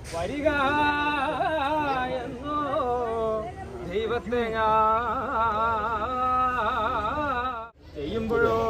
വരിക എന്നോ ദൈവത്തെ ചെയ്യുമ്പോഴോ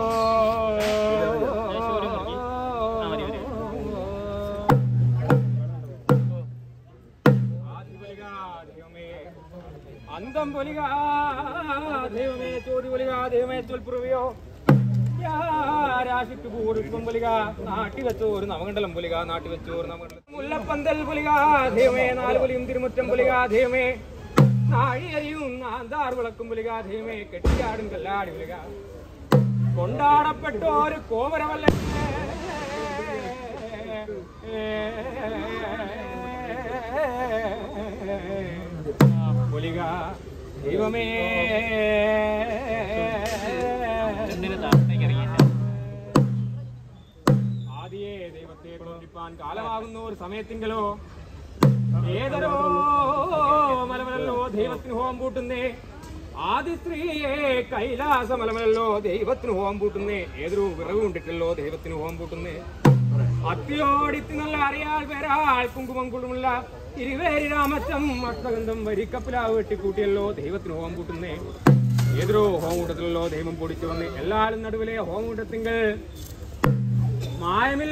അന്തം പൊലിക ദൈവമേ ചോദ്യ പൊലിക ദൈവമേ തോൽപ്പുറവിയോ രാശിക്ക് പൂർവം പൊലിക നാട്ടി വെച്ചോർ നവകണ്ഡലം പൊലിക നാട്ടി വെച്ചോർ നവകണ്ഡലം മുല്ലപ്പന്തൽ പൊലിക ദൈവമേ നാല് പൊലിയും തിരുമുറ്റം പൊലിക ദൈവമേ നാഴിയരിയും നാന്താർ വിളക്കും പൊലിക ദൈവമേ കെട്ടിയാടും കല്ലാടി പൊലിക കൊണ്ടാടപ്പെട്ടോര് കോമരമല്ല പൊലിക ദൈവമേ ആദിയെ ദൈവത്തെ പ്രവർത്തിപ്പാൻ കാലമാകുന്ന ഒരു സമയത്തെങ്കിലോ ഏതൊരോ മലമലല്ലോ ദൈവത്തിന് ഹോം പൂട്ടുന്നേ ആദി സ്ത്രീയെ കൈലാസ മലമലല്ലോ ദൈവത്തിന് ഹോം പൂട്ടുന്നേ ഏതൊരു വിറവ് കൊണ്ടിട്ടല്ലോ ദൈവത്തിന് ഹോം പൂട്ടുന്നേ അത്തിയോടിത്തി നല്ല അറിയാൽ പേരാൾ കുങ്കുമം കുടുമുള്ള ഇരുവേരി രാമച്ചം അഷ്ടഗന്ധം വരിക്കപ്പിലാവ് വെട്ടിക്കൂട്ടിയല്ലോ ദൈവത്തിന് ഹോം കൂട്ടുന്നേ ഏതൊരു ഹോം കൂട്ടത്തിലല്ലോ ദൈവം പൊടിച്ചു വന്ന് എല്ലാരും നടുവിലെ ഹോം കൂട്ടത്തിങ്കൾ മായമില്ല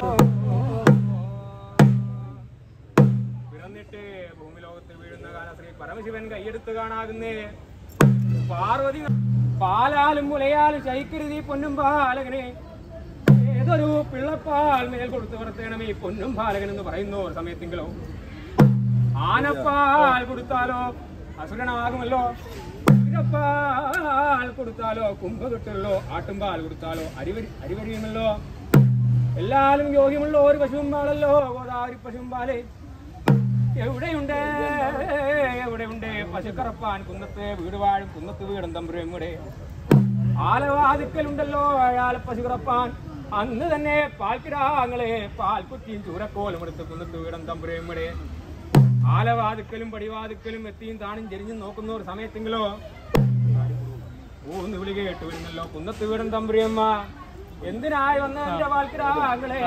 പിറന്നിട്ട് ഭൂമി ലോകത്ത് വീഴുന്ന കാല ശ്രീ പരമശിവൻ കൈയെടുത്ത് കാണാകുന്നേ പാർവതി പാലാലും മുലയാലും ശൈക്കരുതി പൊന്നും ബാലകനെ ഏതൊരു പിള്ളപ്പാൽ മേൽ കൊടുത്ത് വളർത്തേണമേ പൊന്നും ബാലകൻ എന്ന് പറയുന്ന സമയത്തെങ്കിലോ ആനപ്പാൽ കൊടുത്താലോ അസുരനാകുമല്ലോ പാൽ കൊടുത്താലോ കുംഭ കിട്ടുമല്ലോ ആട്ടുംപാൽ കൊടുത്താലോ അരിവരിയുമല്ലോ എല്ലാരും യോഗ്യമുള്ള ഒരു പശുവും പാലല്ലോ ഗോദാവരി പശുവും പാല് എവിടെയുണ്ട് എവിടെയുണ്ട് പശുക്കറപ്പാൻ കുന്നത്തെ വീട് വാഴും കുന്നത്ത് വീടും തമ്പുരും കൂടെ ആലവാതിക്കലുണ്ടല്ലോ അയാൾ പശുക്കറപ്പാൻ അന്ന് തന്നെ പാൽക്കിടാങ്ങളെ പാൽക്കുറ്റിയും ചൂരക്കോലും എടുത്ത് കുന്നത്ത് വീടും തമ്പുരും കൂടെ ആലവാതുക്കലും പടിവാതുക്കലും എത്തിയും താണും ചെരിഞ്ഞും നോക്കുന്ന ഒരു സമയത്തെങ്കിലോ ഊന്ന് വിളി കേട്ട് വരുന്നല്ലോ കുന്നത്ത് വീടും തമ്പുരിയമ്മ എന്തിനായി വന്നതിന്റെ വാൽക്കിടാങ്ങളെ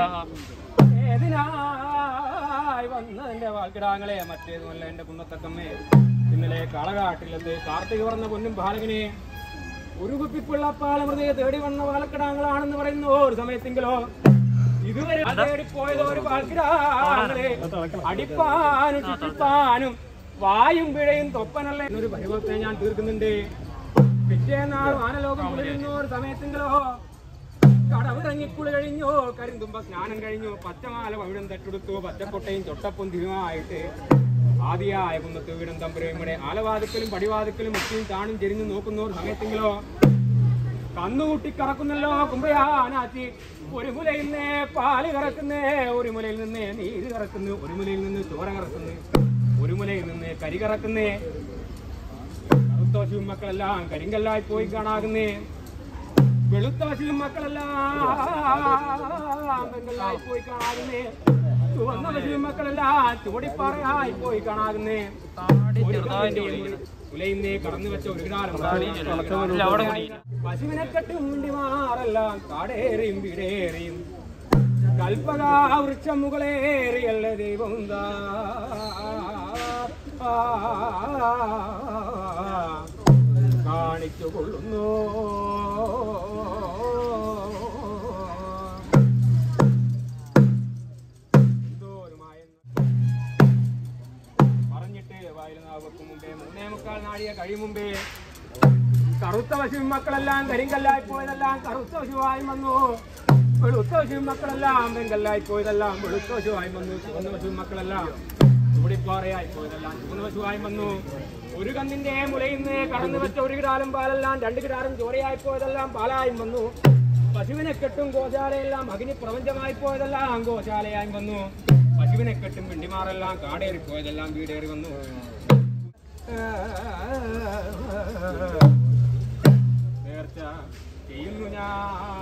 ഏതിനായി വന്നതിന്റെ വാൽക്കിടാങ്ങളെ മറ്റേതുമല്ല എന്റെ കുന്നത്തക്കമ്മേ ഇന്നലെ കളകാട്ടിലത്ത് കാർത്തിക പറഞ്ഞ പൊന്നും ബാലകനെ ഒരു കുപ്പിപ്പിള്ളപ്പാലമൃതയെ തേടി വന്ന വാൽക്കിടാങ്ങളാണെന്ന് പറയുന്ന ഒരു സമയത്തെങ്കിലോ ഇതുവരെ തേടിപ്പോയത് ഒരു വാൽക്കിടാങ്ങളെ അടിപ്പാനും ചുറ്റിപ്പാനും വായും പിഴയും തൊപ്പനല്ല എന്നൊരു പരിഭവത്തെ ഞാൻ തീർക്കുന്നുണ്ട് പിറ്റേന്നാൾ വാനലോകം കുളിരുന്ന ഒരു സമയത്തെങ്കിലോ കടവിറങ്ങിക്കുളി കഴിഞ്ഞോ കരിന്തുമ്പ സ്നാനം കഴിഞ്ഞു പച്ചമാല പവിഴം തട്ടെടുത്തു പച്ചക്കൊട്ടയും ചൊട്ടപ്പൊന്തിരുമായിട്ട് ആദിയായ കുന്നത്ത് വീടും തമ്പുരയും കൂടെ ആലവാതുക്കലും പടിവാതുക്കലും എത്തിയും താണും ചെരിഞ്ഞു നോക്കുന്ന ഒരു സമയത്തെങ്കിലോ കന്നുകൂട്ടി കറക്കുന്നല്ലോ കുമ്പയാനാച്ചി ഒരു മുലയിൽ നിന്ന് പാല് കറക്കുന്നേ ഒരു മുലയിൽ നിന്ന് നീര് കറക്കുന്നു ഒരു മുലയിൽ നിന്ന് ചോര കറക്കുന്നു ഒരു മുലയിൽ നിന്ന് കരി കറക്കുന്നേ കറുത്ത പശുവും മക്കളെല്ലാം കരിങ്കല്ലായി പോയി കാണാകുന്നേ വെളുത്ത പശുവും മക്കളെല്ലാം വെങ്കല്ലായി പോയി കാണാകുന്നേ ചുവന്ന പശുവും മക്കളെല്ലാം ചുവടിപ്പാറയായി പോയി കാണാകുന്നേ ഉലയിന്നേ കടന്നു വെച്ച ഒരു പശുവിനെ കെട്ടും വണ്ടിമാരെല്ലാം കാടേറിയും വീടേറിയും കൽപ്പകാ വൃക്ഷം മുകളേറിയല്ല ദൈവം കാണിച്ചു കൊള്ളുന്നു പറഞ്ഞിട്ട് വായിലുനാവക്കും മുമ്പേ 3:45 നാഴിക കഴിയും മുമ്പേ കറുത്ത പശുവും മക്കളെല്ലാം കരിങ്കല്ലായി പോയതെല്ലാം കറുത്ത പശുവായി വന്നു വെളുത്ത പശുവും മക്കളെല്ലാം വെങ്കല്ലായി പോയതെല്ലാം വെളുത്ത പശുവായി വന്നു ചുവന്ന പശുവും മക്കളെല്ലാം ചൂടിപ്പാറയായി പോയതെല്ലാം ചുവന്ന പശുവായി വന്നു ഒരു കന്നിന്റെ മുലയിൽ നിന്ന് കടന്നു വെച്ച ഒരു കിടാലും പാലെല്ലാം 2 കിടാറും ചോരയായി പോയതെല്ലാം പാലായും വന്നു പശുവിനെ കെട്ടും ഗോശാലയെല്ലാം അഗ്നി പ്രപഞ്ചമായി പോയതെല്ലാം ഗോശാലയായി വന്നു പശുവിനെ കെട്ടും വെണ്ടിമാരെല്ലാം കാടേറി പോയതെല്ലാം വീടേറി വന്നു നേർച്ച ചെയ്യുന്നു ഞാൻ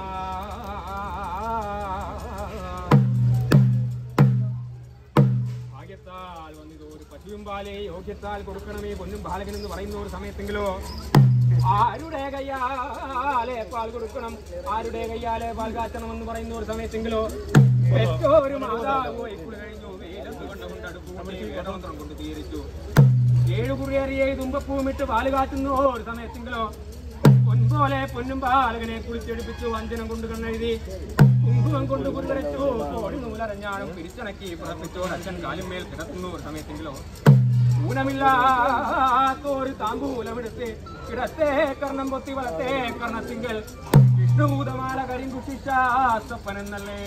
ഭാഗ്യത്താൽ വന്നിത് ഒരു പശുവും പാലേ യോഗ്യത്താൽ കൊടുക്കണമേ പൊന്നും ബാലകൻ എന്ന് പറയുന്ന ഒരു സമയത്തെങ്കിലോ ആരുടെ കയ്യാലെ പാൽ കൊടുക്കണം ആരുടെ കയ്യാലെ പാൽ കാച്ചണം എന്ന് പറയുന്ന ഒരു സമയത്തെങ്കിലോ ഒരു മാതാവ് കഴിഞ്ഞു വെയിലത്ത് കൊണ്ടുകൊണ്ടു വേദമന്ത്രം കൊണ്ട് തീരിച്ചു. 7 കുറിയേറിയ തുമ്പപ്പൂമിട്ട് പാല് കാറ്റുന്നു ഒരു സമയത്തെങ്കിലോ പൊൻപോലെ പൊന്നും ബാലകനെ കുളിച്ചെടുപ്പിച്ചു. അഞ്ജനം കൊണ്ട് കണ്ണെഴുതി കുങ്കുമം കൊണ്ട് കുറിവരച്ചു. തോടി നൂലരഞ്ഞാളും പിരിച്ചണക്കി പുറപ്പിച്ചു. അച്ഛൻ കാലുമേൽ കിടത്തുന്നു ഒരു സമയത്തെങ്കിലോ ഊനമില്ലാത്തൊരു താമ്പൂലമെടുത്ത് കിടത്തെ കർണം പൊത്തി വളത്തെ കർണത്തിങ്കൽ വിഷ്ണുഭൂതമാല കരിങ്കുട്ടി ശാസ്ത്രപ്പനെന്നല്ലേ.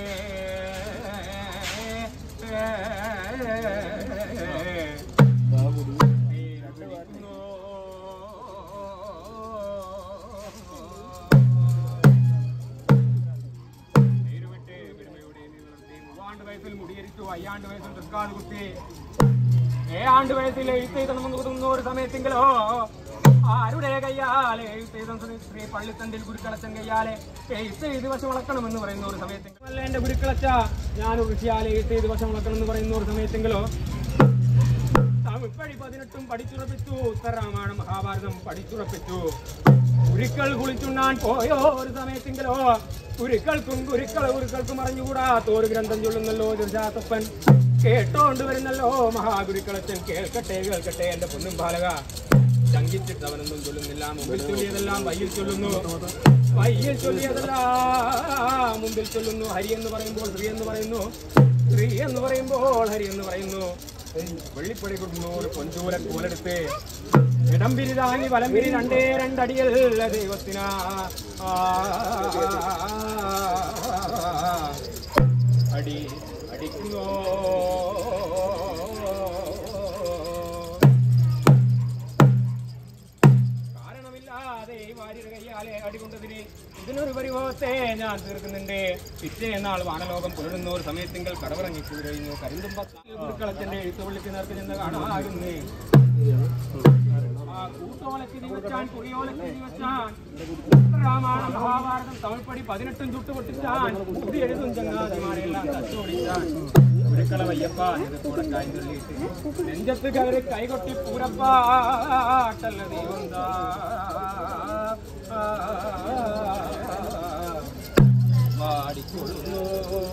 മുടിയരിച്ചു. 5 വയസ്സിൽ തൃക്കാട് കുത്തി. 7 വയസ്സിൽ എഴുത്തെഴുതണമെന്ന് കുതുന്ന ഒരു സമയത്തെങ്കിലോ ആരുടെ കയ്യാലെ എഴുത്തെഴുതും ശ്രീ പള്ളിത്തണ്ടിൽ ഗുരുക്കളച്ചൻ കയ്യാലെ എഴുത്തെഴുതി വശം വളക്കണമെന്ന് പറയുന്ന ഒരു സമയത്തെങ്കിലും അല്ല എന്റെ ഗുരുക്കളച്ച ഞാൻ ഋഷിയാലെ എഴുത്തെഴുതി വശം വളക്കണം എന്ന് പറയുന്ന ഒരു സമയത്തെങ്കിലോ തമിഴ്പ്പടി 18 പഠിച്ചുറപ്പിച്ചു. ഉത്തരരാമായണം മഹാഭാരതം പഠിച്ചുറപ്പിച്ചു. ഗുരുക്കൾ കുളിച്ചുണ്ണാൻ പോയോ ഒരു സമയത്തെങ്കിലോ ഗുരുക്കൾക്കും അറിഞ്ഞുകൂടാത്ത ഒരു ഗ്രന്ഥം ചൊല്ലുന്നല്ലോ ദുർജാസപ്പൻ. കേട്ടോണ്ട് വരുന്നല്ലോ മഹാഗുരുക്കളച്ചൻ. കേൾക്കട്ടെ കേൾക്കട്ടെ എന്റെ പൊന്നും ബാലക. ശങ്കിച്ചിട്ട് അവനൊന്നും ചൊല്ലുന്നില്ല. മുമ്പിൽ ചൊല്ലിയതെല്ലാം വയ്യിൽ ചൊല്ലുന്നു. വയ്യിൽ ചൊല്ലിയതെല്ലാം മുമ്പിൽ ചൊല്ലുന്നു. ഹരി എന്ന് പറയുമ്പോൾ ശ്രീ എന്ന് പറയുന്നു. ശ്രീ എന്ന് പറയുമ്പോൾ ഹരി എന്ന് പറയുന്നു. വെള്ളിപ്പടി കൊടുക്കുന്നു ഒരു പൊഞ്ചൂല കോലെടുത്ത് ഇടംപിരി താങ്ങി വലംപിരി 2 അടികൾ ദൈവത്തിനാ അടി അടിക്കുന്നോ. കാരണമില്ലാതെ വാര്യയുടെ കയ്യാലെ അടികൊണ്ടതിന് ഇതിനൊരു പരിഭവത്തെ ഞാൻ തീർക്കുന്നുണ്ട്. പിറ്റേന്നാൾ വാനലോകം പുലരുന്ന ഒരു സമയത്തെങ്കിൽ കടവിറങ്ങിക്കൂടി കഴിഞ്ഞു. കരിന്തുമ്പളച്ചന്റെ എഴുത്തുപള്ളിക്ക് നേർക്ക് ചെന്ന് കാണാകുന്നേ. കൂട്ടോലക്ക് ദിവച്ചാൻ കുറിയോലക്ക് ദിവച്ചാൻ രാമായണം മഹാഭാരതം തമിഴ്പ്പടി 18 ചുട്ടുപൊട്ടിച്ചാൻ. കൂടി എഴുതും ചങ്ങാതിമാരെല്ലാം തച്ചോടിച്ചാൻ. ഗുരുക്കള വയ്യപ്പ കൂടക്കായി ചൊല്ലിയിട്ട് നെഞ്ചത്ത് കയറി കൈകൊട്ടി പൂരപ്പാട്ടല്ല ദൈവന്താ പാടിക്കൊള്ളുന്നു.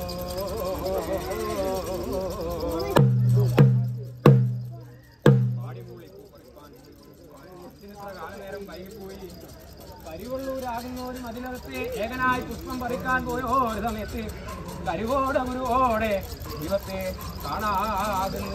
കാലനേരം വൈകിപ്പോയി. കരിവള്ളൂരാകുന്നവരും അതിനകത്ത് ഏകനായി പുഷ്പം പറിക്കാൻ പോയോ ഒരു സമയത്ത് കരുവോടെ ഗുരുവോടെ ദൈവത്തെ കാണാകുന്നു.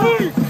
Hey!